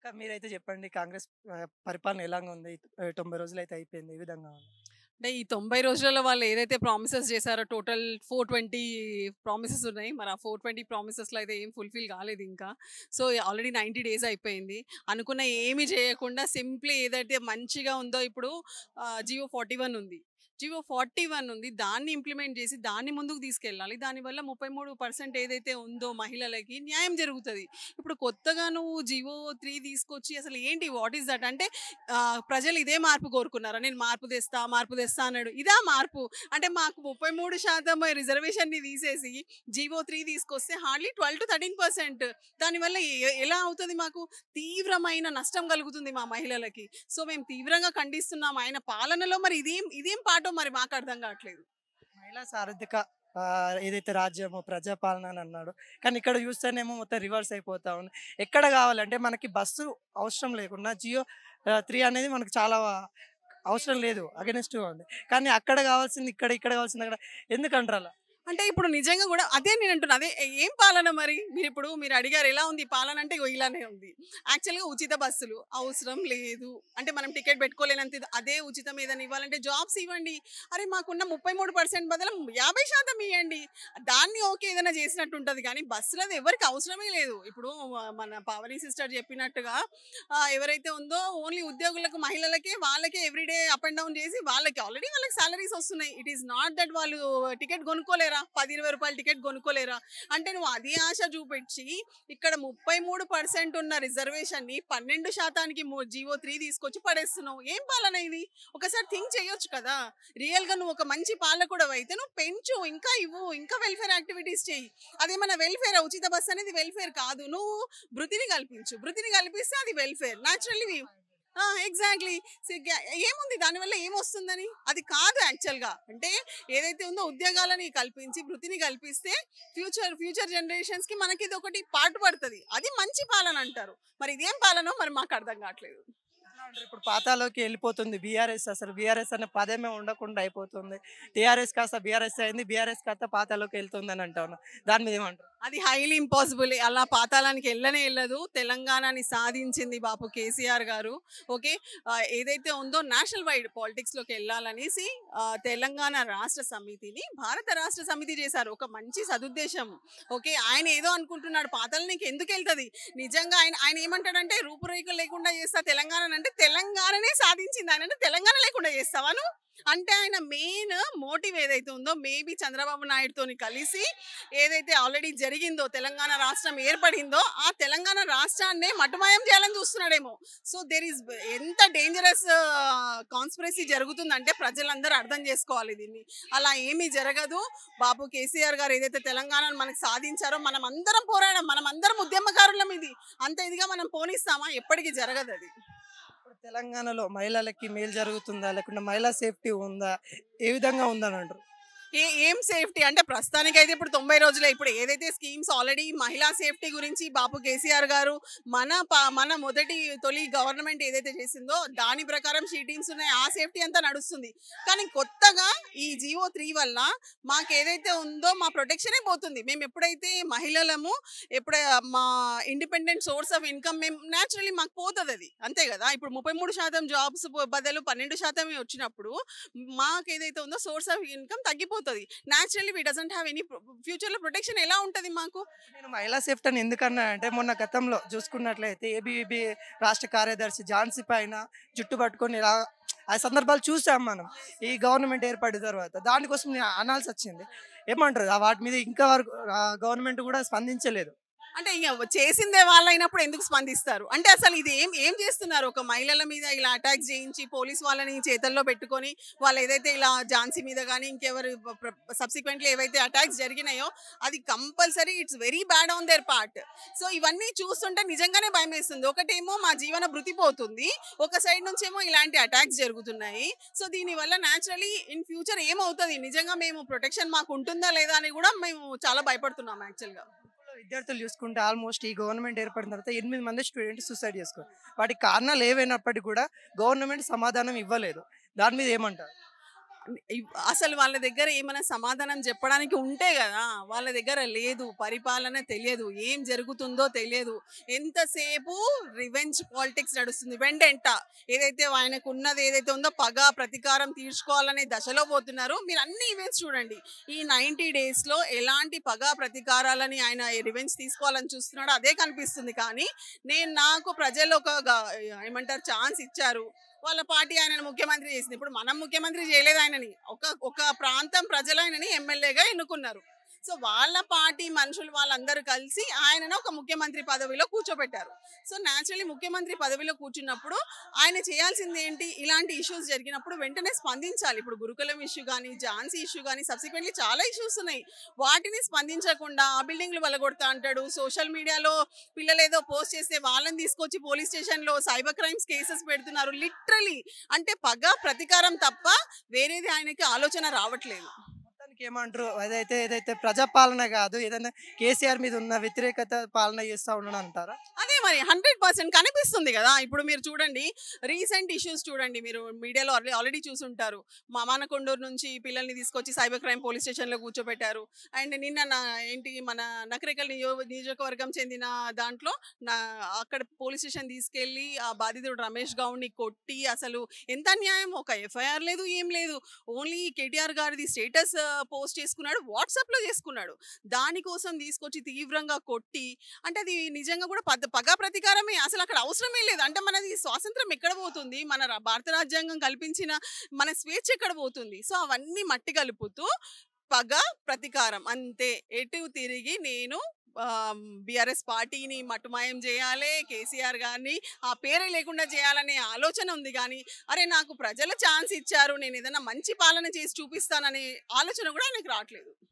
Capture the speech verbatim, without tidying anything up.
అక్క మీరైతే చెప్పండి కాంగ్రెస్ ఆహ్, పరిపాలన ఎలాగా ఉంది? ఆహ్, తొంభై రోజులైతే అయిపోయింది. ఏ విధంగా ఉంది? అంటే ఈ తొంభై రోజులలో వాళ్ళు ఏదైతే ప్రామిసెస్ చేశారో టోటల్ నాలుగు వందల ఇరవై ప్రామిసెస్ ఉన్నాయి. మరి ఆ నాలుగు వందల ఇరవై ప్రామిసెస్‌లో అయితే ఏం ఫుల్‌ఫిల్ కాలేదు ఇంకా. సో, ఆల్రెడీ తొంభై డేస్ అయిపోయింది. అనుకున్న ఏమి చేయకుండా సింప్లీ ఏదైతే మంచిగా ఉందో ఇప్పుడు ఆహ్, జియో నలభై ఒకటి ఉంది. జియో నలభై ఒకటి ఉంది. దాన్ని ఇంప్లిమెంట్ చేసి దాన్ని ముందుకు తీసుకెళ్ళాలి. దానివల్ల ముప్పై మూడు శాతం ఏదైతే ఉందో మహిళలకి న్యాయం జరుగుతది. ఇప్పుడు కొత్తగా నువ్వు జియో మూడు తీసుకొచ్చి అసలు ఏంటి? What is that? అంటే ఆహ్, ప్రజలు ఇదే మార్పు కోరుకున్నారా? నేను మార్పు తెస్తా, మార్పు తెస్తా అన్నాడు. ఇదా మార్పు? అంటే మాకు ముప్పై మూడు శాతం రిజర్వేషన్‌ని తీసేసి జియో మూడు తీసుకొస్తే హార్డ్‌లీ పన్నెండు-పదమూడు శాతం దానివల్ల ఎ ఎలా అవుతది మాకు? తీవ్రమైన నష్టం కలుగుతుంది మా మహిళలకి. సో, మేము తీవ్రంగా ఖండిస్తున్నాం. ఆయన పాలనలో మరి ఇదేం ఇదేం పాటో మరి మాకు అర్థం కావట్లేదు. మహిళా సారథిక ఆహ్, ఏదైతే రాజ్యమో ప్రజాపాలన అని అన్నాడు. కానీ ఇక్కడ చూస్తేనేమో మొత్తం రివర్స్ అయిపోతా ఉంది. ఎక్కడ కావాలంటే మనకి బస్సు అవసరం లేకున్నా జియో ఆహ్, మూడు అనేది మనకు చాలా అవసరం లేదు. అగెనిస్ట్‌గా ఉంది. కానీ అక్కడ కావాల్సింది ఇక్కడ, ఇక్కడ కావాల్సింది అక్కడ. ఎందుకంటారు అలా? అంటే ఇప్పుడు నిజంగా గూడా అదే నేనంటున్నా. అదే ఏ- ఏం పాలన మరి? మీరిప్పుడు మీరు అడిగారు ఎలా ఉంది పాలన అంటే ఇగో ఇలానే ఉంది. యాక్చువల్‌గా ఉచిత బస్సులు అవసరం లేదు. అంటే మనం టికెట్ పెట్టుకోలేనంత ఇది అదే ఉచితం ఏదైనా ఇవ్వాలంటే జాబ్స్ ఇవ్వండి. అరే మాకున్న ముప్పై మూడు శాతం బదులు యాభై శాతం ఇయ్యండి. దాన్ని ఓకే ఏదైనా చేసినట్టు ఉంటది కానీ బస్సులది ఎవరికీ అవసరమే లేదు. ఇప్పుడు మ మన పావని సిస్టర్ చెప్పినట్టుగా ఆహ్, ఎవరైతే ఉందో ఓన్లీ ఉద్యోగులకు, మహిళలకే వాళ్ళకే ఎవ్రీడే అప్ అండ్ డౌన్ చేసి వాళ్ళకి ఆల్రెడీ వాళ్ళకి సాలరీస్ వస్తున్నాయి. ఇట్ ఈస్ నాట్ దట్ వాళ్ళు టికెట్ కొనుక్కోలేరా? రూ. పది, ఇరవై రూపాయల టికెట్ కొనుక్కోలేరా? అంటే నువ్వు అది ఆశ చూపించి ఇక్కడ ముప్పై మూడు శాతం ఉన్న రిజర్వేషన్‌ని పన్నెండు శాతం ము జియో మూడు తీసుకొచ్చి పడేస్తున్నావు. ఏం పాలన ఇది? ఒకసారి థింక్ చేయొచ్చు కదా! రియల్‌గా నువ్వు ఒక మంచి పాలకుడవైతే నువ్వు పెంచు, ఇంకా ఇవ్వు, ఇంకా వెల్‌ఫేర్ యాక్టివిటీస్ చెయ్యి. అదేమన్నా వెల్‌ఫేరా? ఉచిత బస్ అనేది వెల్‌ఫేర్ కాదు. నువ్వు వృత్తిని కల్పించు. వృత్తిని కల్పిస్తే అది వెల్‌ఫేర్. నేచురల్లీ ఆ! ఎగ్జాక్ట్‌లీ. సిగ్గ ఏముంది దానివల్ల ఏమొస్తుందని? అది కాదు యాక్చువల్‌గా. అంటే ఏదైతే ఉందో ఉద్యోగాలని కల్పించి, వృత్తిని కల్పిస్తే ఫ్యూచర్ ఫ్యూచర్ జనరేషన్స్‌కి మనకిదొకటి పాటు పడతది. అది మంచి పాలన అంటారు. మరి ఇదేం పాలనో మరి మాకర్థం కావట్లేదు. ఎట్లా అంటారు? ఇప్పుడు పాతాళంలోకి వెళ్ళిపోతుంది బీఆర్ఎస్. అసలు బీఆర్ఎస్ అనే పదమే ఉండకుండా అయిపోతుంది. టీఆర్ఎస్ కాస్త బీఆర్ఎస్ అయింది. బీఆర్ఎస్ కాస్త పాతాళంలోకి వెళ్తుందని అంటా ఉన్నా. దాని మీద ఏమంటారు? అది హైలీ ఇంపాసిబుల్. అలా పాతాళానికి ఎళ్ళనే ఎళ్ళదు. తెలంగాణని సాధించింది బాపు కేసీఆర్ గారు. ఓకే. ఆహ్, ఏదైతే ఉందో నేషనల్ వైడ్ పాలిటిక్స్‌లోకి ఎళ్ళాలనేసి ఆహ్, తెలంగాణ రాష్ట్ర సమితిని భారత రాష్ట్ర సమితి చేశారు. ఒక మంచి సదుద్దేశం. ఓకే. ఆయన ఏదో అనుకుంటున్నాడు పాతాళానికి ఎందుకెళ్తది? నిజంగా ఆయన ఆయన ఏమంటాడంటే రూపురేఖలు లేకుండా చేస్తా తెలంగాణనంటే తెలంగాణనే సాధించింది ఆయన. అంటే తెలంగాణ లేకుండా చేస్తావా నువ్వు? అంటే ఆయన మెయిన్ మోటివ్ ఏదైతే ఉందో మేబీ చంద్రబాబు నాయుడుతోని కలిసి ఏదైతే ఆల్రెడీ జరిగిందో తెలంగాణ రాష్ట్రం ఏర్పడిందో ఆ తెలంగాణ రాష్ట్రాన్నే మటుమాయం చేయాలని చూస్తున్నాడేమో. సో దెర్ ఈస్ ఎంత డేంజరస్ కాన్స్పిరసీ జరుగుతుందంటే ప్రజలందరూ అర్థం చేసుకోవాలి దీన్ని. అలా ఏమీ జరగదు. బాబు కేసీఆర్ గారు ఏదైతే తెలంగాణను మనకు సాధించారో మనం అందరం పోరాడాం, మనం అందరం ఉద్యమకారులం. ఇది అంత ఇదిగా మనం పోనిస్తామా? ఎప్పటికీ జరగదు అది. ఇప్పుడు తెలంగాణలో మహిళలకి మేలు జరుగుతుందా? లేకుంటే మహిళా సేఫ్టీ ఉందా? ఏ విధంగా ఉందని అంటారు? ఏ ఏం సేఫ్టీ అంటే ప్రస్తుతానికైతే ఇప్పుడు తొంభై రోజులే. ఇప్పుడు ఏదైతే స్కీమ్స్ ఆల్రెడీ మహిళా సేఫ్టీ గురించి బాపు కేసీఆర్ గారు మన ప మన మొదటి తొలి గవర్నమెంట్ ఏదైతే చేసిందో దాని ప్రకారం షీ టీమ్స్ ఉన్నాయి. ఆ సేఫ్టీ అంతా నడుస్తుంది. కానీ కొత్తగా ఈ జియో మూడు వల్ల మాకేదైతే ఉందో మా ప్రొటెక్షనే పోతుంది. మేము ఎప్పుడైతే మహిళలము ఎప్పుడ మా ఇండిపెండెంట్ సోర్స్ ఆఫ్ ఇన్‌కమ్ మేము నేచురల్లీ మాకు పోతదది. అంతే గదా! ఇప్పుడు ముప్పై మూడు శాతం జాబ్స్ బ బదులు పన్నెండు శాతం వచ్చినప్పుడు మాకేదైతే ఉందో సోర్స్ ఆఫ్ ఇన్‌కమ్ తగ్గిపోతది. Naturally we doesn't have any pro ఫ్యూచర్‌లో ప్రొటెక్షన్ ఎలా ఉంటది మాకు? నేను మహిళా సేఫ్టీ అని ఎందుకన్నా అంటే మొన్న గతంలో చూసుకున్నట్లయితే ఏబీవీపీ రాష్ట్ర కార్యదర్శి ఝాన్సీ పైన జుట్టు పట్టుకొని ఇలా ఆ సందర్భాలు చూసాం మనం. ఈ గవర్నమెంట్ ఏర్పడిన తర్వాత. దానికోసం నేను అనాల్సి వచ్చింది. ఏమంటారు? ఆ వాటి మీద ఇంకా వరకు ఆహ్, గవర్నమెంట్ కూడా స్పందించలేదు. అంటే ఇగ చేసిందే వాళ్ళైనప్పుడు ఎందుకు స్పందిస్తారు? అంటే అసలు ఇది ఏం ఏం చేస్తున్నారు? ఒక మహిళల మీద ఇలా అటాక్స్ చేయించి పోలీస్ వాళ్ళని చేతుల్లో పెట్టుకొని వాళ్ళు ఏదైతే ఇలా ఝాన్సీ మీద గాని ఇంకెవరు ప్ర సబ్సిక్వెంట్‌లీ ఏవైతే అటాక్స్ జరిగినాయో అది compulsory it's very bad on their part. So ఇవన్నీ చూస్తుంటే నిజంగానే భయమేస్తుంది. ఒకటేమో మా జీవన భృతి పోతుంది. ఒక సైడ్ నుంచేమో ఇలాంటి అటాక్స్ జరుగుతున్నాయి. సో దీనివల్ల నేచురల్లీ ఇన్ ఫ్యూచర్ ఏమవుతది? నిజంగా మేము ప్రొటెక్షన్ మాకు ఉంటుందా లేదా అని కూడా మేము చాలా భయపడుతున్నాం యాక్చువల్‌గా. ఇప్పుడు విద్యార్థులు చూసుకుంటే ఆల్మోస్ట్ ఈ గవర్నమెంట్ ఏర్పడిన తర్వాత ఎనిమిది మంది స్టూడెంట్స్ సూసైడ్ చేసుకోరు. వాటికి కారణాలు ఏవైనప్పటికీ కూడా గవర్నమెంట్ సమాధానం ఇవ్వలేదు. దాని మీద ఏమంటారు? ఇవ్ అసలు వాళ్ళ దగ్గర ఏమైనా సమాధానం చెప్పడానికి ఉంటే గదా! వాళ్ళ దగ్గర లేదు. పరిపాలన తెలియదు. ఏం జరుగుతుందో తెలియదు. ఎంతసేపు రివెంజ్ పాలిటిక్స్ నడుస్తుంది. వెంటెంట ఏదైతే ఆయనకున్నది ఏదైతే ఉందో పగ, ప్రతీకారం తీర్చుకోవాలనే దశలో పోతున్నారు. మీరు అన్ని ఈవెంట్స్ చూడండి. ఈ తొంభై డేస్‌లో ఎలాంటి పగ, ప్రతీకారాలని ఆయన రివెంజ్ తీసుకోవాలని చూస్తున్నాడో అదే కనిపిస్తుంది. కానీ నేను నాకు ప్రజలు ఒక గ ఏమంటారు ఛాన్స్ ఇచ్చారు. వాళ్ళ పార్టీ ఆయనను ముఖ్యమంత్రి చేసింది. ఇప్పుడు మనం ముఖ్యమంత్రి చేయలేదు ఆయనని. ఒక ఒక ప్రాంతం ప్రజలు ఆయనని ఎమ్మెల్యేగా ఎన్నుకున్నారు. సో, వాళ్ళ పార్టీ మనుషులు వాళ్ళందరూ కలిసి ఆయనను ఒక ముఖ్యమంత్రి పదవిలో కూర్చోబెట్టారు. సో, నేచురల్లీ ముఖ్యమంత్రి పదవిలో కూర్చున్నప్పుడు ఆయన చేయాల్సింది ఏంటి? ఇలాంటి ఇష్యూస్ జరిగినప్పుడు వెంటనే స్పందించాలి. ఇప్పుడు గురుకులం ఇష్యూ గానీ, ఝాన్సీ ఇష్యూ గానీ సబ్సిక్వెంట్‌లీ చాలా ఇష్యూస్ ఉన్నాయి. వాటిని స్పందించకుండా ఆ బిల్డింగ్‌లు పలగొడతా అంటాడు. సోషల్ మీడియాలో పిల్లలేదో పోస్ట్ చేస్తే వాళ్ళని తీసుకొచ్చి పోలీస్ స్టేషన్‌లో సైబర్ క్రైమ్స్ కేసెస్ పెడుతున్నారు. లిటరల్లీ అంటే పగ, ప్రతీకారం తప్ప వేరేది ఆయనకి ఆలోచన రావట్లేదు. మొత్తానికి ఏమంటారు? అదైతే ఏదైతే ప్రజాపాలన గాదు. ఏదైనా కేసీఆర్ మీద ఉన్న వ్యతిరేకత పాలన చేస్తా ఉన్నాడు అంటారా? అదే మరి హండ్రెడ్ పర్సెంట్ కనిపిస్తుంది కదా! ఇప్పుడు మీరు చూడండి రీసెంట్ ఇష్యూస్ చూడండి. మీరు మీడియాలో ఆల్రె ఆల్రెడీ చూసుంటారు. మా మానకొండూరు నుంచి పిల్లల్ని తీసుకొచ్చి సైబర్ క్రైమ్ పోలీస్ స్టేషన్‌లో కూర్చోబెట్టారు. అండ్ నిన్న నా ఏంటి మన నకరేకల్ నియో నియోజకవర్గం చెందిన దాంట్లో నా అక్కడ పోలీస్ స్టేషన్ తీసుకెళ్ళి ఆ బాధితుడు రమేష్ గౌడ్‌ని కొట్టి అసలు ఎంత అన్యాయం! ఒక ఎఫ్ఐఆర్ లేదు, ఏం లేదు. ఓన్లీ కేటీఆర్ గారిది స్టేటస్ పోస్ట్ చేసుకున్నాడు. వాట్సాప్‌లో చేసుకున్నాడు. దానికోసం తీసుకొచ్చి తీవ్రంగా కొట్టి అంటే అది నిజంగా కూడా పద్ పగ ప్రతీకారమే. అసలు అక్కడ అవసరమే లేదు. అంటే మనది స్వాతంత్రం ఎక్కడ పోతుంది? మన ర భారత రాజ్యాంగం కల్పించిన మన స్వేచ్ఛ ఎక్కడ పోతుంది? సో, అవన్నీ మట్టి కలుపుతూ పగ, ప్రతీకారం అంతే. ఎటు తిరిగి నేను ఆహ్, బీఆర్ఎస్ పార్టీని మటుమాయం చేయాలి. కేసీఆర్ గారిని ఆ పేరే లేకుండా చేయాలనే ఆలోచన ఉంది గానీ, అరే నాకు ప్రజలు ఛాన్స్ ఇచ్చారు. నేను ఏదైనా మంచి పాలన చేసి చూపిస్తాననే ఆలోచన కూడా ఆయనకు రావట్లేదు.